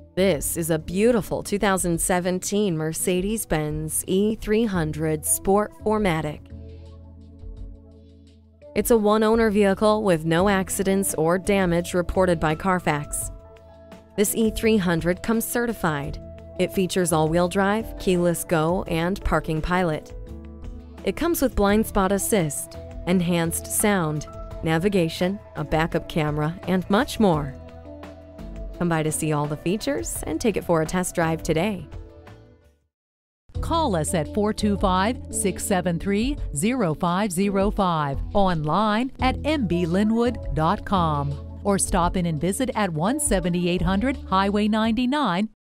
This is a beautiful 2017 Mercedes-Benz E300 Sport 4MATIC. It's a one-owner vehicle with no accidents or damage reported by CARFAX. This E300 comes certified. It features all-wheel drive, keyless go, and parking pilot. It comes with blind spot assist, enhanced sound, navigation, a backup camera, and much more. Come by to see all the features and take it for a test drive today. Call us at 425-673-0505, online at mblynnwood.com, or stop in and visit at 17800 Highway 99,